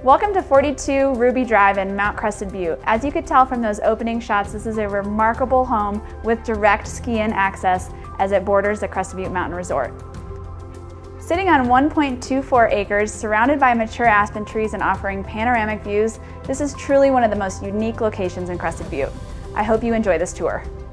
Welcome to 42 Ruby Drive in Mount Crested Butte. As you could tell from those opening shots, this is a remarkable home with direct ski-in access as it borders the Crested Butte Mountain Resort. Sitting on 1.24 acres, surrounded by mature aspen trees and offering panoramic views, this is truly one of the most unique locations in Crested Butte. I hope you enjoy this tour.